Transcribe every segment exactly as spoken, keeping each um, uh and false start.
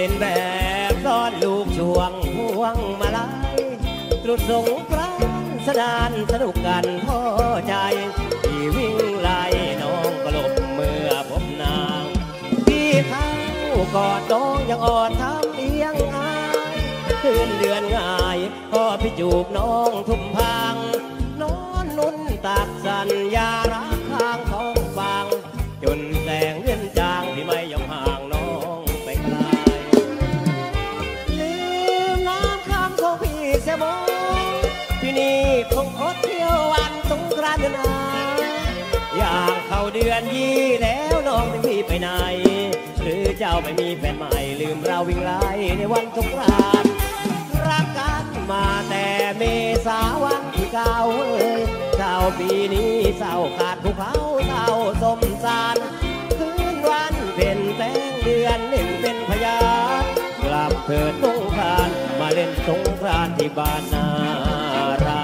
ล่นแบบซ่อนลูกช่วงพวงมาลัยตรุษสงกรานต์สนานสนุกกันพ่อใจที่วิ่งไล่น้องกลบเมื่อพบนางพี่เขากอดน้องยังอ่อนทำเลี้ยงอายคืนเดือนง่ายก็พี่จูบน้องทุ่มพังนอนนุ่นตักสัญญารักข้างท้องฟังจนแสงเงินจางที่ไม่ยอมห่างน้องไปไกลลืมน้ำข้างของพี่เสียบ่พี่นี่คงอดเที่ยววันสงกรานต์เดือนอาอย่างเข้าเดือนยี่แล้วน้องไม่มีไปไหนหรือเจ้าไม่มีแฟนใหม่ลืมเราวิ่งไล่ในวันสงกรานต์รักกันมาแต่เมษาวันที่เก้าเอ้ยเจ้าปีนี้เศร้าขาดภูเขาเศร้าสมสารคืนวันเพ็ญแสงเดือนหนึ่งเป็นพยานกลับเถิดสงกรานต์มาเล่นสงกรานต์ที่บ้านนาเรา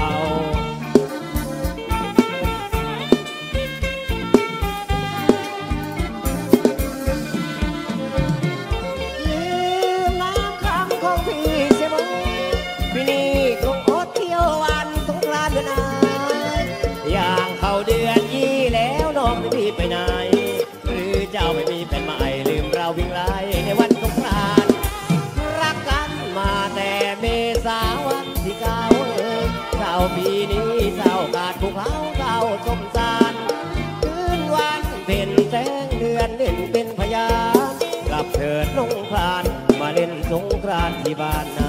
ปีนี้คงอดเที่ยววันสงกรานต์เดือนอาอย่างเข้าเดือนยี่แล้วน้องไม่มีไปไหนหรือเจ้าไม่มีแฟนใหม่ลืมเราวิ่งไล่ในวันสงกรานต์รักกันมาแต่เมษาวันที่เก้าเอ้ยเจ้าปีนี้เศร้าขาดภูเขาเศร้าสมสารคืนวันเพ็ญแสงเดือนหนึ่งเป็นพยานกลับเถิดสงกรานต์มาเล่นสงกรานต์ที่บ้านนา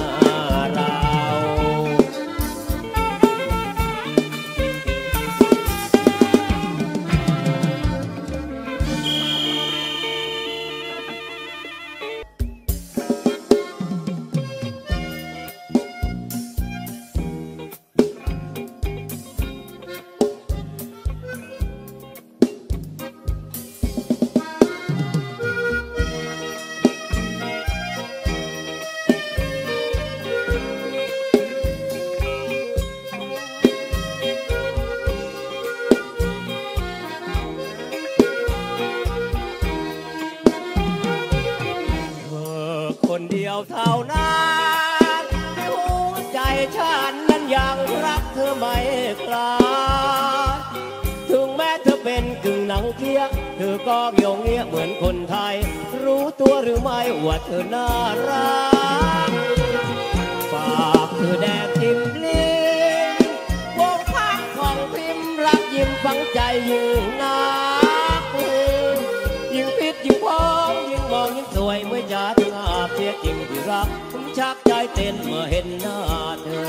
คนเดียวเท่านั้นที่หัวใจฉันนั้นยังรักเธอไม่คลายถึงแม้เธอเป็นกึ่งหนังเกียร์เธอก็เงียวเงี้ยเหมือนคนไทยรู้ตัวหรือไม่ว่าเธอน่ารักฝากเธอแดงจิ้มลิ้มวงพักของพิมพ์รักยิ้มฝังใจยิ่งนักยิ่งพิษยิ่งพองยิ่งมองยิ่งสวยเมื่อจะถึงอาเพียจริงที่รักผมชักใจเต้นเมื่อเห็นหน้าเธอ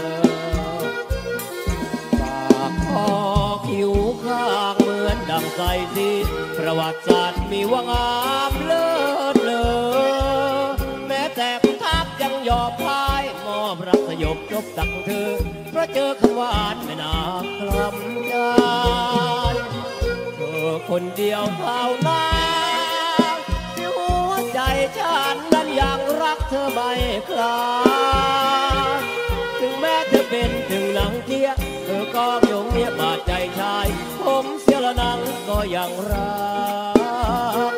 ปากคอคิ้วข้างเหมือนดังใสสีประวัติศาสตร์มีว่างามเลิศเลอแม้แต่คุณทักยังยอมพายมอบรักสยบจบตักเธอเพราะเจอคำหวานไม่น่ากล้ำใจเธอคนเดียวเท่านั้นที่หัวใจฉันนั้นยังรักเธอไม่คลายถึงแม้เธอเป็นถึงหนังเกียเธอก็ยงเงียบบาดใจชายผมเสียละนังก็ยังรัก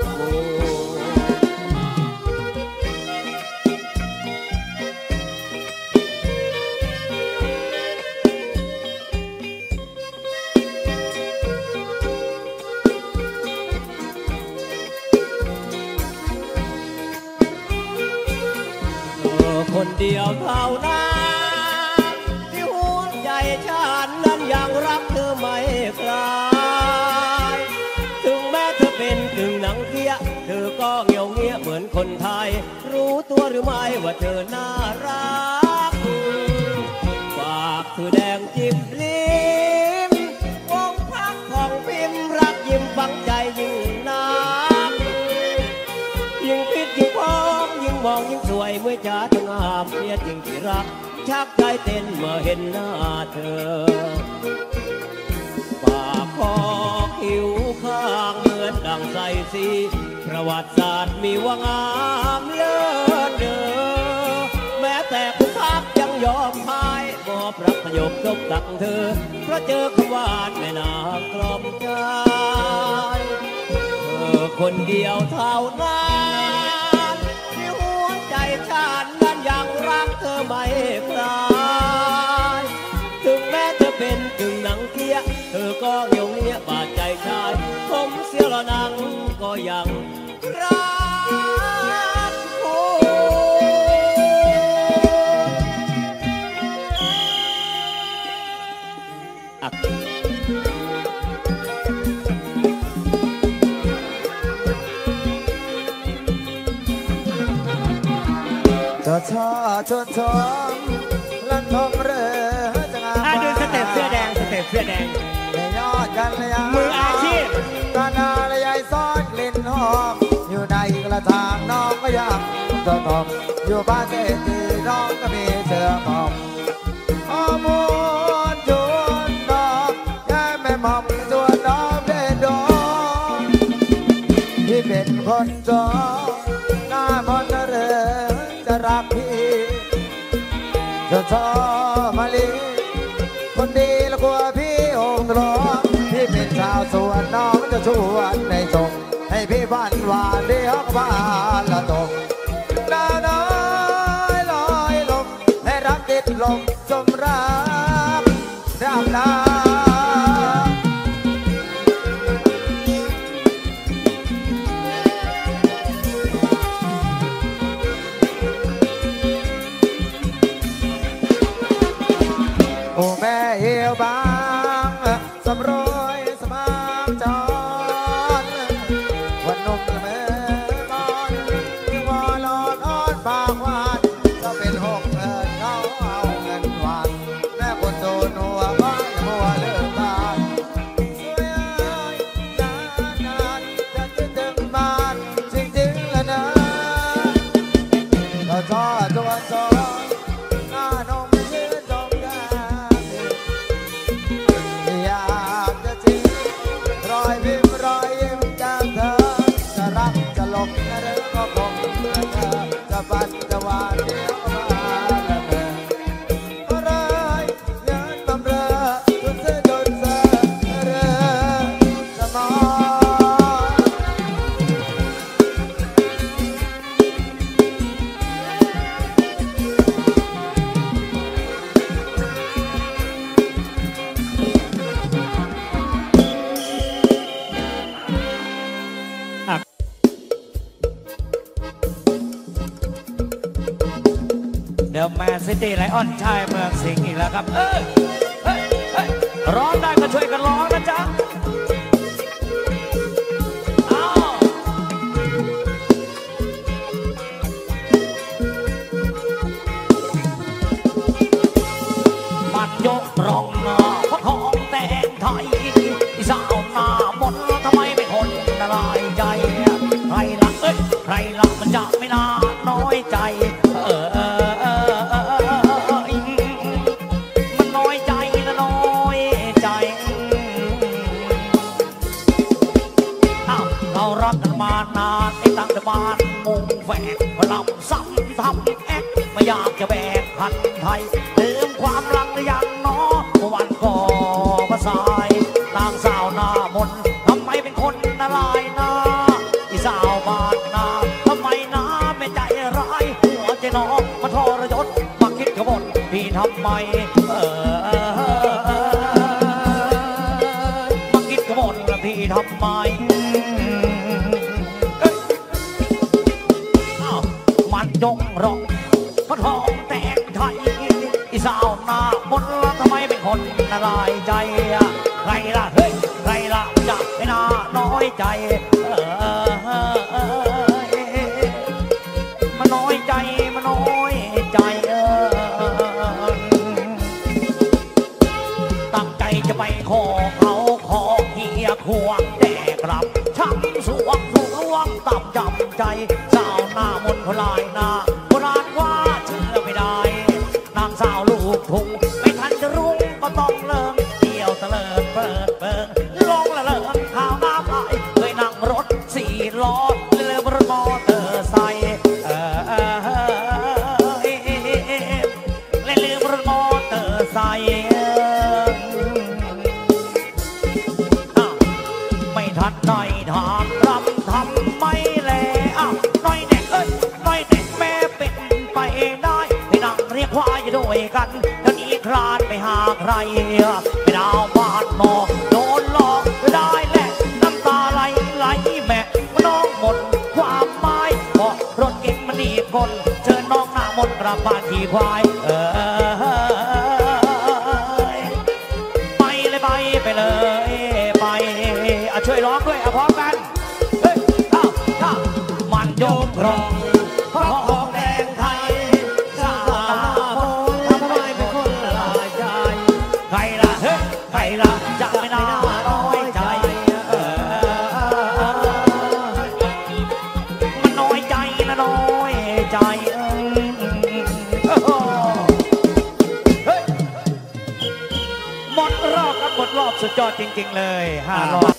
คนเดียวเท่านั้นที่หัวใจฉันนั้นยังรักเธอไม่คลายถึงแม้เธอเป็นถึงหนังเกียเธอก็เงียวเงียเหมือนคนไทยรู้ตัวหรือไม่ว่าเธอน่ารักฝากเธอแดงจิ้มลิ้มวงพักของพิมพ์รักยิ้มฝังใจยิ่งนักยิ่งพิษยิ่งพองยิ่งมองยิ่งสวยเมื่อจะถึงอาเพียจริงที่รักชักใจเต้นเมื่อเห็นหน้าเธอปากคอคิ้วข้างเหมือนดังใสสีประวัติศาสตร์มีว่างามเลิศเด้อแม้แต่คุณทักยังยอมพายมอบรักสยบจบตักเธอเพราะเจอคำหวานไม่น่ากล่อมใจเธอคนเดียวเท่านั้นที่หัฉันนั้นยังรักเธอไม่คลายถึงแม้เธอเป็นกึ่งหนังเทียเธอก็เหี่ยวเนี้ยบาดใจชายผมเสียละนังก็ยังรักคุณจะชอชวนชมลันทมเรือจะงามดูสเต็ปเสื้อแดงสเต็ปเสื้อแดงในยอดกันเลยมืออาชีพกานาและยายซ้อนกลิ่นหอมอยู่ในกระถางน้องก็ยังตัวทองอยู่บ้านเศรษฐีน้องก็มีเสื้อหอมฮอร์โมนชวนน้องแค่แม่หม่อมชวนน้องเด่นดงที่เป็นคนจนหน้ามนเรือจะรักพี่จะชอบมาลีคนดีและกลัวพี่องค์ร้องพี่เป็นชาวสวนน้องจะชวนในจงให้พี่บ้านหวานเดียวบ้านละตกดาวน้อยลอยลงให้รักติดลมสมรักดาวนาโอ้แม่เหี่ยวบางสำรวยสมางจรวันนมละเมอบอนที่วอลอนอ้อนปากหวานก็เป็นหกเอิญเขาเอาเงินหวานแม่คนโดนหัวก็อย่ามัวเลิกบ้านสวยเอ้ยนานนานจะคิดถึงบ้านจริงๆละนะเราชอบจวนจรหน้านมชื่นชมอยากจะทิ้งรอยพิมพ์รอยยิ้มจากเธอจะรักจะหลงหรือก็คงจะเธอจะฝันจะหวานเดียวก็มาละเธอก็เลยยืนบำเรอจนเสื้อจนเสื้อเรือสมองเดี๋ยวแมนซิตี้ไลออนชายเมืองสิงห์อีกแล้วครับเอ้ยเฮ้ยเฮ้ยร้องได้ก็ช่วยกันร้องนะจ๊ะอ้าวมันยกร้องหน้าพระทองแต่งไทยอีสาวหน้ามนทำไมไม่คนละลายใจใครละเอ้ยใครละมันจะไม่น่าน้อยใจเออตั้งแต่บ้านมุงแฝกมาลำซ้ำทำแอ๊กไม่อยากจะแบกพันไทยลืมความรักหรือยังน้อวันก่อมาสายนางสาวหน้ามนทำไมเป็นคนละลายหน้าอีสาวบ้านนาทำไมน้าไม่ใจร้ายหัวใจน้องมาทรยศมาคิดขบวนพี่ทำไมเออมาคิดขบวนพี่ทำไมยกร้องพระทองแต่งไทยอีสาวหน้ามนทำไมเป็นคนละลายใจใครล่ะเฮ้ยใครล่ะจะไม่น่าน้อยใจมันน้อยใจมันน้อยใจตั้งใจจะไปขอเขาขอเฮียควงแต่กลับช้ำสวงถูกลวงต่ำจำใจสาวหน้ามนคนลายหน้าโบราณว่าเชื่อไม่ได้นางสาวลูกทุ่งไม่ทันจะรุ่งก็ต้องเลิกเดี่ยวตะเลิดเปิดเปิดลงละเลิกข้าวน้ำไหลเคยนั่งรถสี่ล้อเรือรถมอเตอร์ไซค์เออเล่นเรือรถมอเตอร์ไซค์ไม่ทันหน่อยถามรำทำไม่แลอ้าวน้อยเด็กเอ้ยน้อยเด็กแม่วยกันเดี๋ยวนี้คลานไปหาใครไม่ดาวบ้านนอกโดนหลอกไม่ได้แหละน้ำตาไหลไหลแม่น้องหมดความหมายเพราะรถเก๋งมันหนีคนเชิญน้องหน้ามนต์กลับบ้านขี่ควายเออไปเลยไปไปเลยไปอ่ะช่วยร้องด้วยอ่ะพร้อมกันเฮ้ยข้าข้ามันโยกรองเพราะของแดงไทยชาตาโพทำไมเป็นคนละลายใจใครล่ะเฮ้ยใครล่ะจะไม่น่าน้อยใจเออมันน้อยใจนะน้อยใจเฮ้ยหมดรอบครับหมดรอบสุดยอดจริงๆเลยห้ารอบ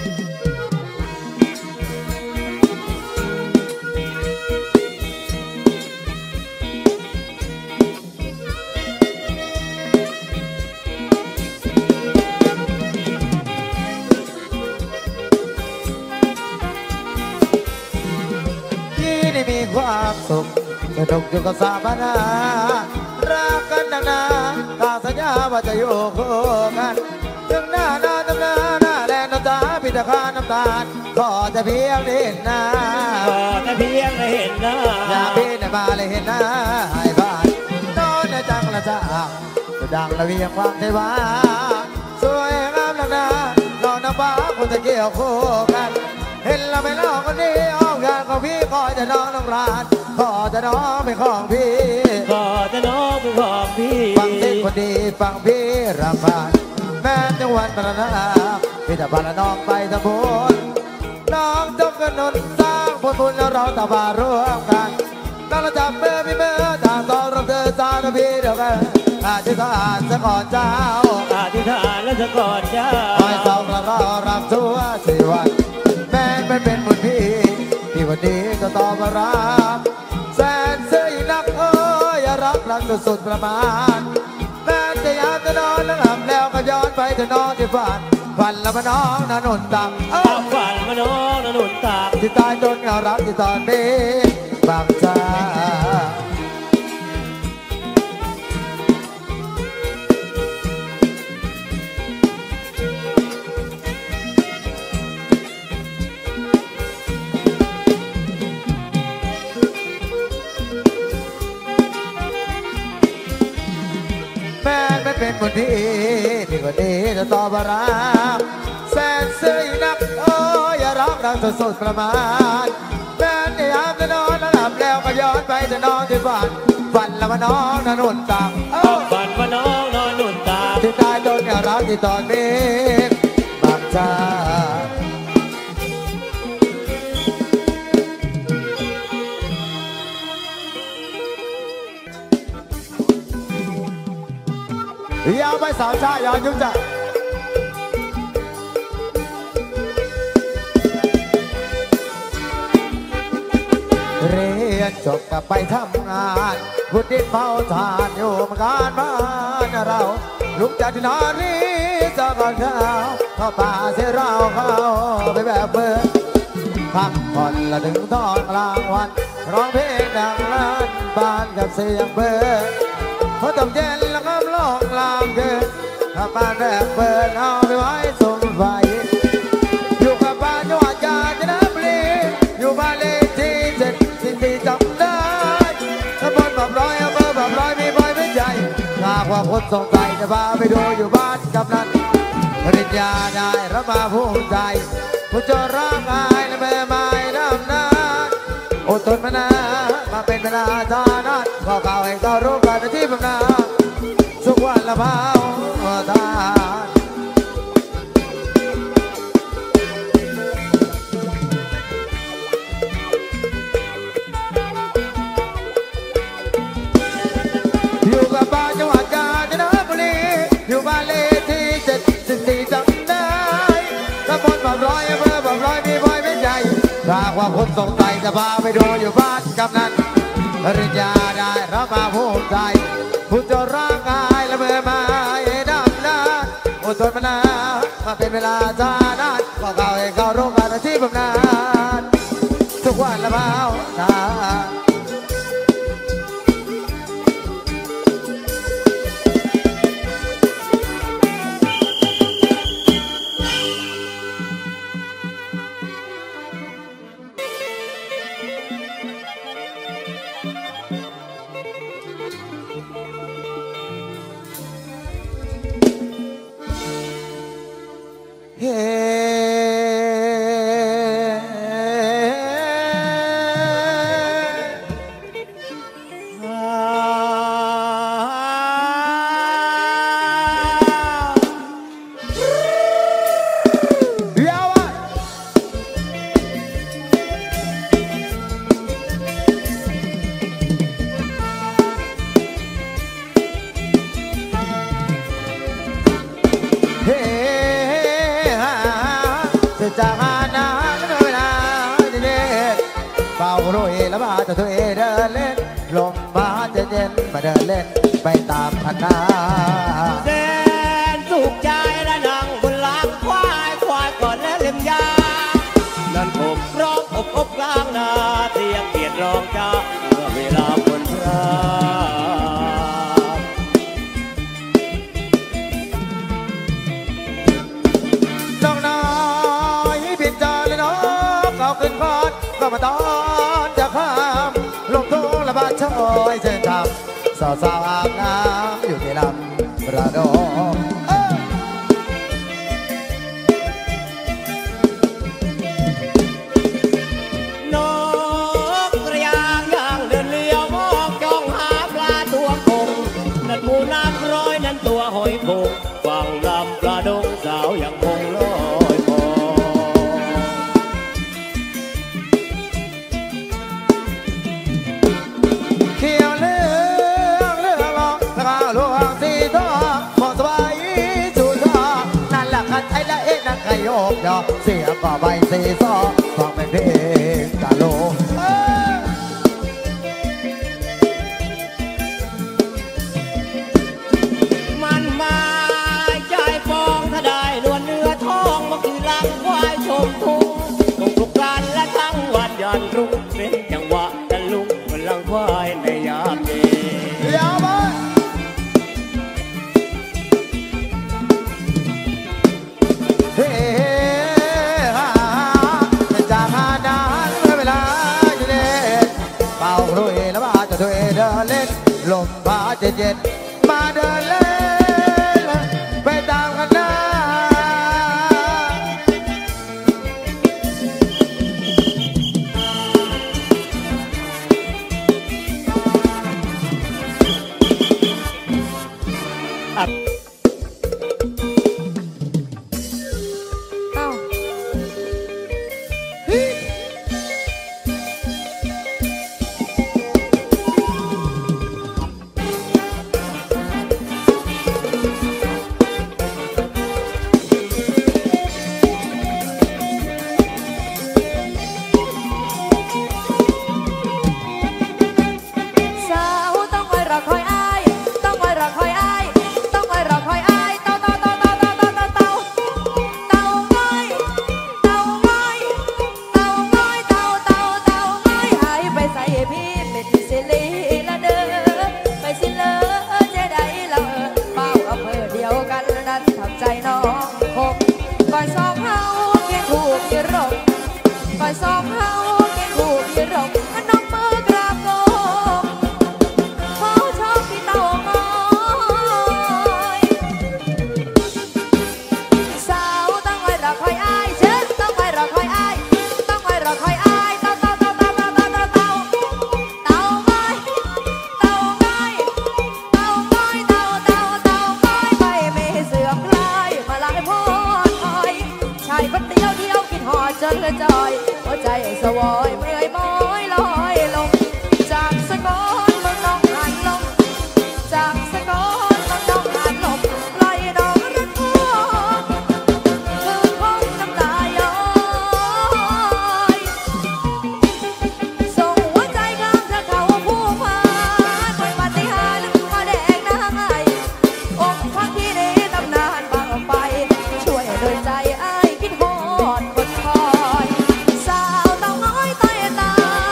ความสุขสนุกอยู่กับสาบานารักกันนานๆข้าสัญญาว่าจะอยู่คู่กันถึงหน้าหน้าตำหน้าหน้าแลน้ำตาพิจารณาน้ำตาลก็จะเพียงได้เห็นหน้าก็จะเพียงได้เห็นหน้าอยากพี่ได้มาเลยเห็นหน้าให้บ้านนอนในจังละจ้าจะดังละเวียงฟังได้ว่าสวยงามนักหนาลองน้ำฟ้าคนจะเกี่ยวคู่กันเห็นเราไม่ลองคนนี้อ้อมงานของพี่ขอจะน้องน้องรานขอจะน้องเป็นของพี่ขอจะน้องเป็นของพี่ฟังเสียงคนดีฟังพี่รำพันแม้จังหวัดตระหนักพี่จะพาน้องไปทำบุญน้องจงกระนนสร้างผลบุญแล้วเราตะบาร่วมกันน้องเราจับมือพี่มือต่างต้องรับเธอสาวพี่เดียวกันอาธิษฐานสะก่อนเจ้าอธิษฐานและสะก่อนเจ้าคอยส่องแล้วก็รับชั่วสี่วันแม้ไม่เป็นบุญพี่ที่วันนี้ก็ตอบรับแสนเสื่อนักเอ้ยอย่ารับรักสุดๆประมาณแม้จะอยากจะนอนแล้วหลับแล้วก็ย้อนไปจะนอนที่ฝันฝันแล้วมาน้องนอนตักฝันมาน้องนอนตักที่ตายจนเงารักที่ตอนนี้บางใจเป็นคนดีที่คนดีจะตอบรักแสนซื่อนักโอ้อย่าร้องรักสุดๆประมาณแม้จะยามจะนอนแล้วหลับแล้วก็ย้อนไปจะนอนที่ฝันฝันแล้วมาน้องนอนนุ่นตักฝันมาน้องนอนนุ่นตักที่ตายโดนอย่ารักที่ตอนนี้บางใจยาวไปสาวชายยาวยุ่งจัดเรียนจบกลับไปทำงานพุดดิ้งเผาทานอยู่มางานบ้านเราลุกจากที่นอนนี้จะก่อนเช้าเข้าป่าเสียเราเข้าไปแบบเบิร์พักผ่อนละถึงตอนกลางวันร้องเพลงดังลั่นบ้านกับเสียงเบิร์พอตกเย็นแล้วก็ลองลามเกินถ้าบ้านแบบเปิดเอาไปไว้สมไฟอยู่กับบ้านจังหวัดกาญจนบุรีอยู่บ้านเลขที่เจ็ดสิ่งที่จำได้ตำบลแบบร้อยอำเภอแบบร้อยมีบอยเป็นใหญ่หากว่าคนสงสัยจะพาไปดูอยู่บ้านกำนันปริญญาได้รับมาภูมิใจผู้จอร่างกายและแม่ไม้น้ำน้ำอดทนมานานมาเป็นเวลาทานั้นก็เก่าให้เขารู้กันที่บำนาสุขวันละเผาทานอยู่กับบ้านจังหวัดกาญจนบุรีอยู่บ้านเลขที่เจ็ดสิบสี่จำได้ตำบลแบบร้อยอำเภอแบบร้อยมีบอยเป็นใหญ่ถ้าว่าคนสงสัยจะพาไปดูอยู่บ้านกำนันปริญญาได้รับมาภูมิใจผู้จดร่างกายและเมื่อมาดำน้ำอดทนมานานมาเป็นเวลาช้านานก็เก่าให้เขารู้กันที่บำนาญทุกวันละเผาทานแล้วมาจะตัวเองเดินเล่นลมมาจะเย็นมาเดินเล่นไปตามคณะแสนสุขใจและนั่งบนหลังควายควายก่อนและเล่มยานั่นผมร้องอบอบกลางนาเสียงเกียดร้องจ้าเมื่อเวลาบนพระน้องน้อยบินจาเลยน้องเขาขึ้นคอนก็มาตอนจะข้ามลงทุ่งละบ้านช่อยเชิญทำสาวสาวอาบน้ำอยู่ที่ลำประดงนกกระยางย่างเดินเลี้ยวมองจ้องหาปลาตัวคงนั่นหมูน้ำร้อยนั่นตัวหอยโขงฟังลำปลาดงสาวยังคงลอยคอเขียวเลืองเลืองออกตะกาหลวงสีทองมองสบายจูทอนั่นแหละคันไอ้ละเอ็นั่นขยโยกยอเสียงก็ใบสีซอฟังเป็นเพลงกาโลมันมาใจฟองถ้าได้นวลเนื้อทองมาคือลังควายชมทุ่งตรงทุกการและทั้งวันยันรุ่งเป็นจังหวะตะลุงบนลังควายในยามเย็นเดี๋ยวมาเฮ้ฮ่าเป็นจากหาดานเมื่อเวลาอยู่เด่นเป่าลุยแล้วมาจะตัวเองเดินเล่นลมพาเย็นๆมาเดินเล่นไปตามกันนะสาวเต่าน้อยใต้ตา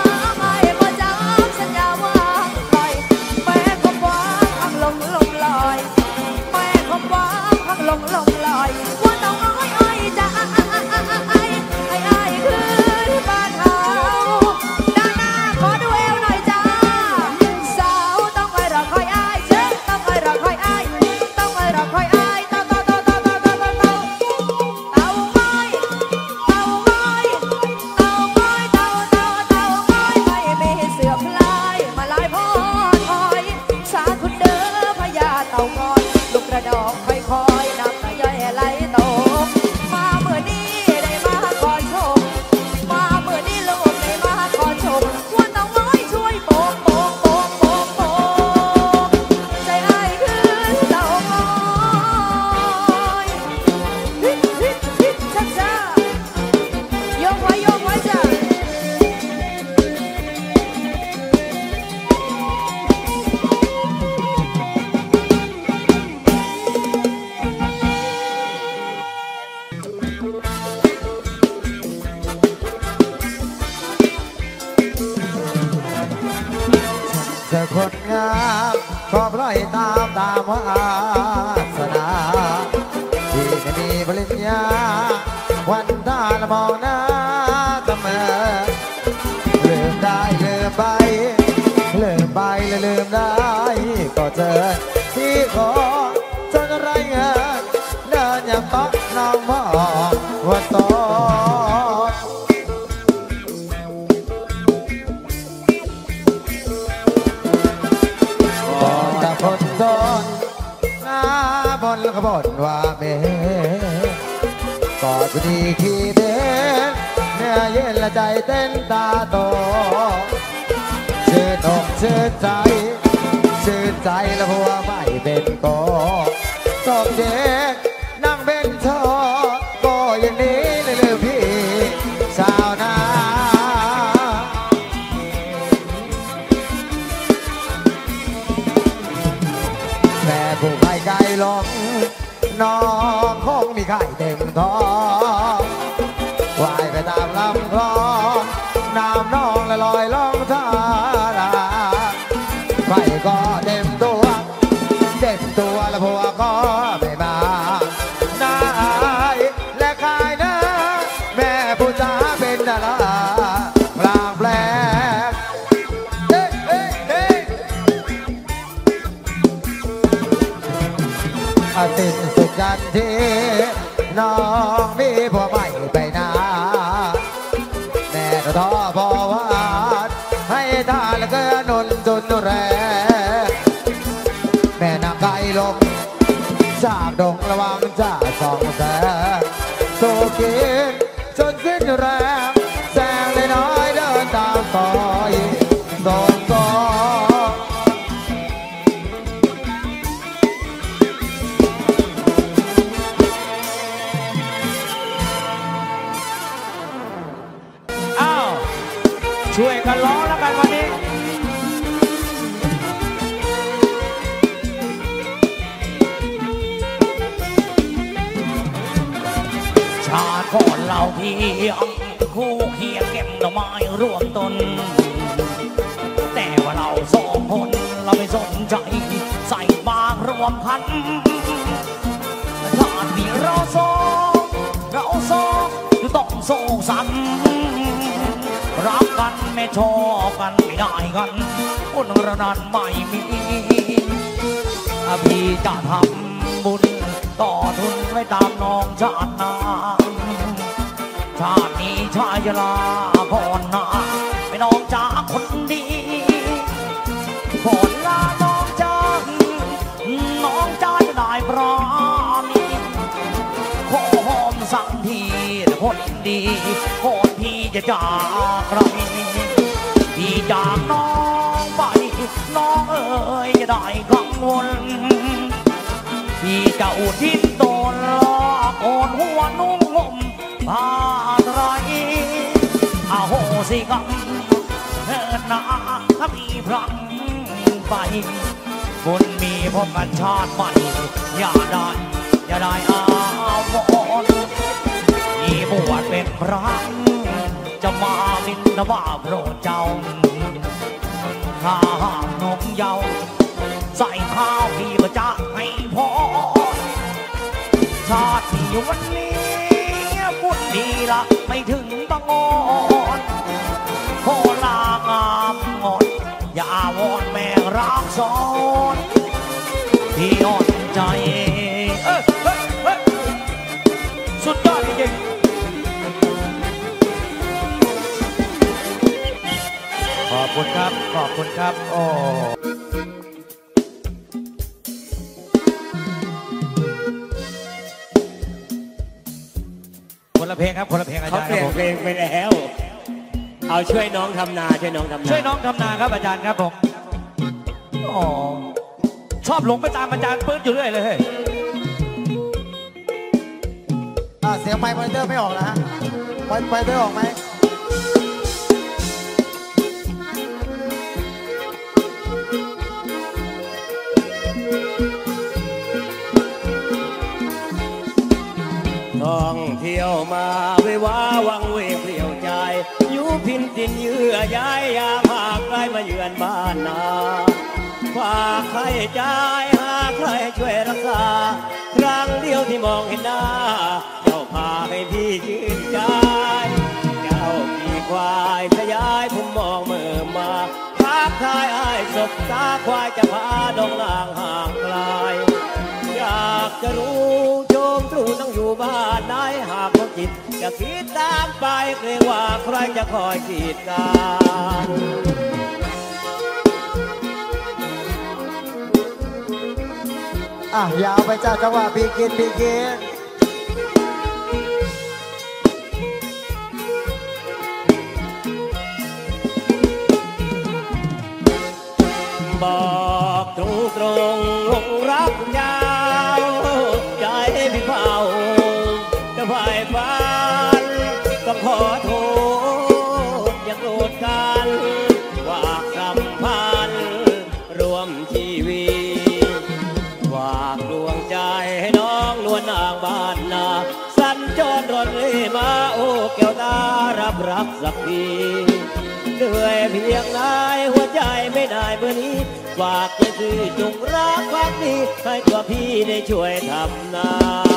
อคนงามก็ปล่อยตามตามวาสนาที่ไม่มีปริญญาวันตาละมองหน้าเสมอลืมได้ลืมไปลืมไปและลืมได้ก็เจอที่ขอจนไรเงินเดินอย่างต๊อกน้องพ่อว่าโตแต่คนโดนหน้าบนแล้วก็บ่นว่าเมก็จะดีขี้เด่นเนื้อเย็นและใจเต้นตาโตชื่นอกชื่นใจชื่นใจแล้วหัวไม่เป็นโกตกเด็กนั่งเป็นโชก็อย่างนี้เลยลืมพี่สาวนาแม่ผู้ไข่ไก่ลงน้องคงมีไข่เต็มท้องว่ายไปตามลำคลองน้ำน้องละลอยล่องท่าไฟก็เต็มตัวเต็มตัวแล้วผัวก็ไม่มาหน้าอายและขายหน้าแม่ผู้จ้าเป็นดาราพลางแปลกเฮ้เฮ้เฮ้อาทิตย์สุดกันที่น้องมีผัวใหม่ไปนาแม่ก็ท้อพอวาดให้ท่าแล้วก็นนจนแรงแม่นางไก่ลงจากดงระวังจ่าสองแสงสู้กินจนสิ้นแรงแสงเลยน้อยเดินตามซอยโดนซอช่วยกันร้องแล้วกันวันนี้ชาติก่อนเราเพียงคู่เคียงเก็บดอกไม้ร่วมต้นแต่ว่าเราสองคนเราไม่สนใจใส่บางรวมพันชาตินี้เราสองเราสองต้องโซ่ซ้ำรักกันไม่ชอบกันไม่ได้กันคนระนันไม่มีพี่จะทำบุญต่อทุนไว้ตามน้องชาตินาชาตินี้ชายลาก่อนนาไม่น้องจ้าคนดีก่อนลาน้องจ้าน้องจ้าจะได้พร้อมขอหอมสักทีคนดีคนพี่จะจากใครพี่จากน้องไปน้องเอ๋ยจะได้กังวลพี่จะอุทิศตนลอกโอนหัวนุ่งห่มผ้าไตรอาโหสิกรรมเถิดนาถ้ามีพลังไปบุญมีพบกันชาติใหม่อย่าได้อย่าได้อาวรณ์ที่บวชเป็นพระจะมาบิณฑบาตโปรดเจ้าถ้าหากนมเยาใส่ข้าวพี่ก็จะให้พอชาติที่วันนี้บุญดีละไม่ถึงบางอ่อนโคลางามงอนอย่าวอนแม่รักซ้อนที่อ่อนใจเอ้ยเฮ้ยเฮ้ยสุดยอดจริงขอบคุณครับขอบคุณครับโอ้คนละเพลงครับคนละเพลงอาจารย์ครับผมเขาเปลี่ยนเพลงไปแล้วเอาช่วยน้องทำนาช่วยน้องทำนาช่วยน้องทำนาครับอาจารย์ครับผมอ๋อชอบหลงไปตามอาจารย์ปื๊ดอยู่เรื่อยเลยเสียงไมค์มอนิเตอร์ไม่ออกนะฮะไมค์มอนิเตอร์ออกไหมท่องเที่ยวมาไปว่าวังเวงเปลี่ยวใจอยู่พินดินเยื่อย้ายยามหากไกลายมาเยือนบ้านนาฝากใครใจหาใครช่วยรักษาครั้งเดียวที่มองเห็นหน้าเจ้าพาให้พี่ชื่นใจเจ้าขี่ควายสยายผมมองเมื่อมาทักทายอ้ายสบตาควายจะพาดงนางห่างไกลอยากจะรู้โจมตรูต้องอยู่บ้านไหนหากคนจิตจะคิดตามไปเกรงว่าใครจะคอยกีดกันอ่ะยาวไปจากจังหวะปีกินปีกินบอกตรงตรงลงรักยาวใจพี่เฝ้าจะไฟฟันต้องขอโทษอย่าโกรธกันฝากสัมพันธ์รวมชีวิตฝากดวงใจให้น้องนวลนางบ้านนาสัญจรรถเร่มาโอ้แก้วตารับรักสักทีเหนื่อยเพียงไหนหัวใจไม่ได้เมื่อนี้ฝากจะซื้อจงรักความดีให้ตัวพี่ได้ช่วยทำนา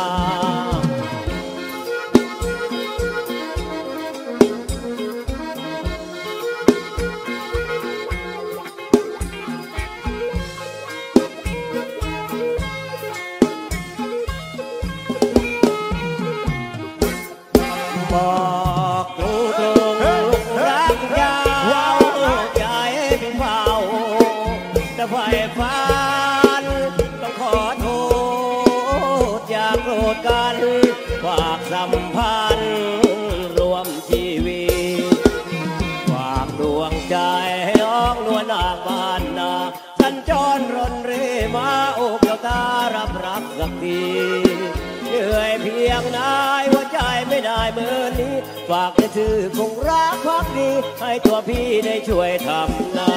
บอกตรงตรงรักยาวใจเป็นเฝ้าจะไฟฟันต้องขอโทษอย่าโกรธกันฝากสัมพันธ์รวมชีวิตฝากดวงใจให้น้องนวลนางบ้านนาสัญจรรนเร่มาโอ้แก้วตารับรักสักทีเหนื่อยเพียงไหนหัวใจไม่ได้เมื่อนี้ฝากจะชื่อคงรักพักดีให้ตัวพี่ได้ช่วยทำนา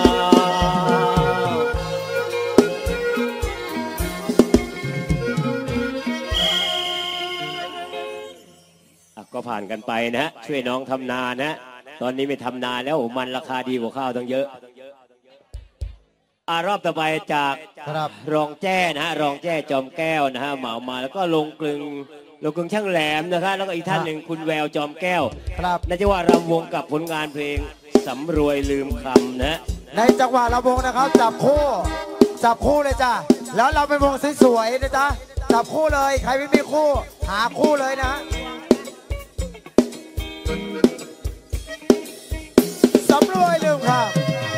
ก็ผ่านกันไปนะฮะช่วยน้องทำนานะตอนนี้ไม่ทำนาแล้วมันราคาดีกว่าข้าวตั้งเยอะอารอบต่อไปจากรองแจ้นะฮะรองแจ้จอมแก้วนะฮะเหมามาแล้วก็ลงกลึงลงกลึงช่างแหลมนะครับแล้วก็อีกท่านหนึ่งคุณแววจอมแก้วครับน่าจะว่ารำวงกับผลงานเพลงสำรวยลืมคำนะในจังหวะรำวงนะครับจับคู่จับคู่เลยจ้ะแล้วเราเป็นวงสวยๆนะจ๊ะจับคู่เลยใครไม่มีคู่หาคู่เลยนะสำรวยลืมคำ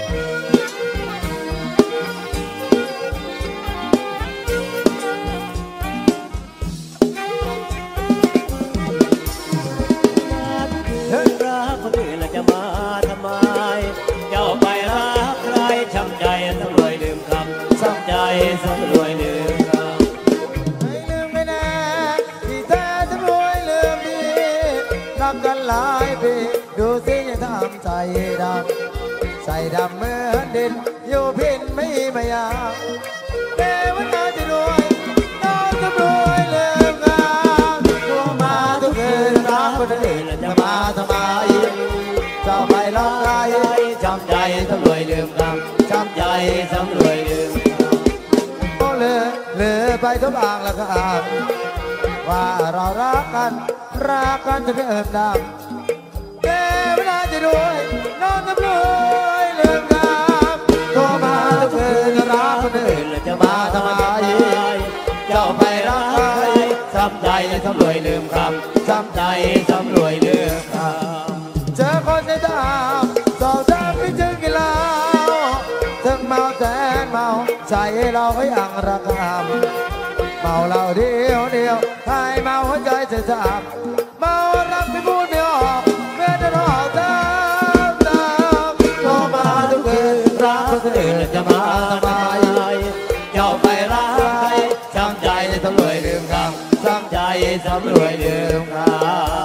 คนอื่นเราจะมาทำไมเจ้าไปรักใครช้ำใจสำรวยลืมคำช้ำใจสำรวยลืมคำไม่ลืมไม่แน่ที่แท้สำรวยลืมดีรักกันหลายปีดูสิยังทำใจดำใจดำเหมือนดินอยู่พินไม่มาอยากเมื่อวันน้องจะรวยน้องสำรวยลืมคำตัวมาทุกคืนรักคนอื่นจะมาทำไมเจ้าไปรักใครช้ำใจสำรวยลืมคำช้ำใจสำรวยลืมโอ้เลือเลือไปทุกอ่างละกันว่าเรารักกันรักกันจะเกิดดังเมื่อเวลาจะรวยน้องสำรวยลืมคำตัวมาทุกคืนรักคนอื่นจะมาทำไมเจ้าไปรักใครช้ำใจสำรวยลืมคำช้ำใจสำรวยลืมคำเจอคนในดามสองสามไม่ถึงกี่แล้วถึงเมาแต่เมาใจเราก็ยังระกำเมาเราเดียวเดียวให้เมาหัวใจจะจับเมารักไม่พูดไม่ออกเมื่อจะรอตามตามโทรมาทุกคืนรักคนอื่นจะมาทำไมเจ้าไปรักใครช้ำใจสำรวยลืมคำช้ำใจสำรวยลืมคำ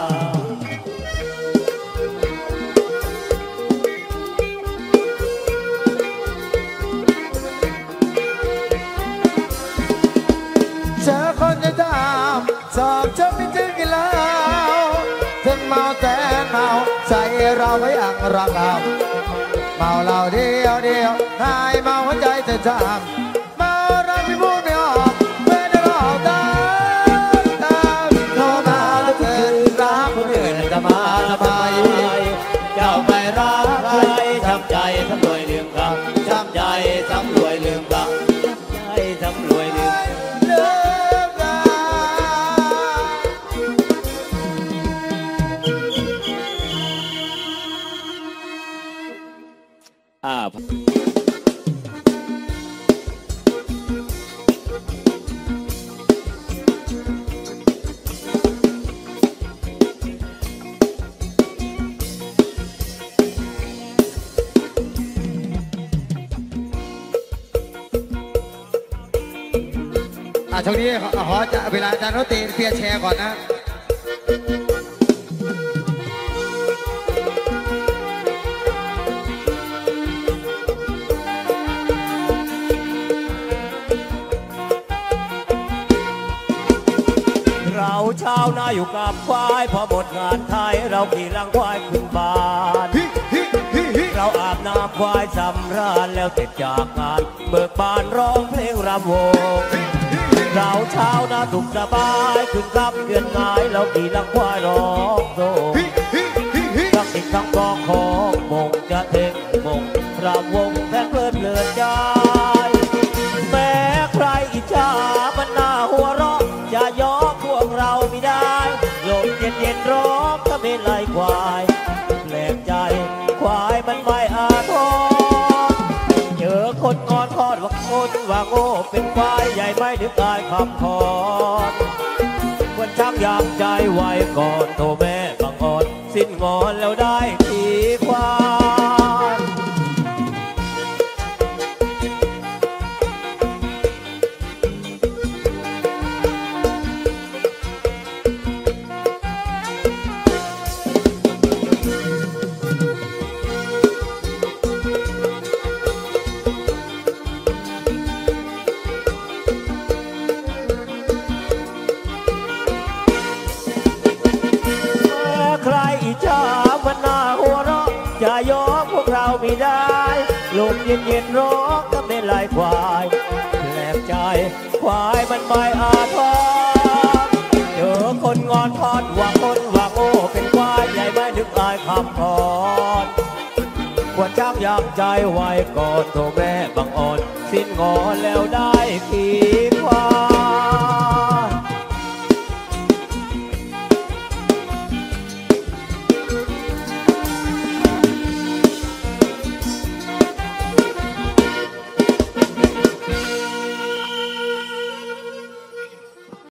เจอคนในดามสอบจะไม่ถึงกี่แล้วถึงเมาแต่เมาใจเราไม่อังรักเมาเราเดียวจามมาเราไม่พูดไม่ออกไม่ได้รอตามตามเข้ามาแล้วเกินรักคนอื่นจะมาทำไมเจ้าไม่รักใครช้ำใจช้ำรวยลืมคำช้ำใจช้ำรวยลืมคำใจทำรวยลืมลืมคอ่าอ่ะช่วงนี้ขอขอจะเวลาอาจารย์โนตีเพียร์แชร์ก่อนนะเราชาวนาอยู่กับควายพอหมดงานไทยเราขี่ลังควายขึ้นบ้านฮิฮิฮิฮิเราอาบน้ำควายสำราญแล้วเสร็จจากงานเบิกบานร้องเพลงรำวงเราชาวนาสุขสบายขึ้นครับเดือนงายเราขี่ลังควายร้องโซ่ฮิฮิฮิฮิทั้งติดทั้งกองของมงจะเท่งมงรำวงแท้เพลิดเพลินใจแม้ใครอิจฉามันน่าหัวเราะจะยอมพวกเราไม่ได้ลมเย็นเย็นร้องถ้าไม่ไล่ควายแปลกใจควายมันไม่อาทรเจอคนงอนคอดว่าคนว่าโง่เป็นควายใหญ่ไม่นึกอายคำพรควรชักยามใจไว้ก่อนโทแม่บางอ่อนสิ้นงอนแล้วได้ขี่ควาย ใครอิจฉามันน่าหัวเราะจะยอมพวกเราไม่ได้ลมเย็นเย็นร้องก็ไม่ไล่ควายแปลกใจควายมันไม่อาทรเจอคนงอนคอนว่าคนว่าโง่เป็นควายใหญ่ไม่นึกอายคำพรควรชักยั้งใจไว้ก่อนโทแม่บางอ่อนสิ้นงอนแล้วได้ขี่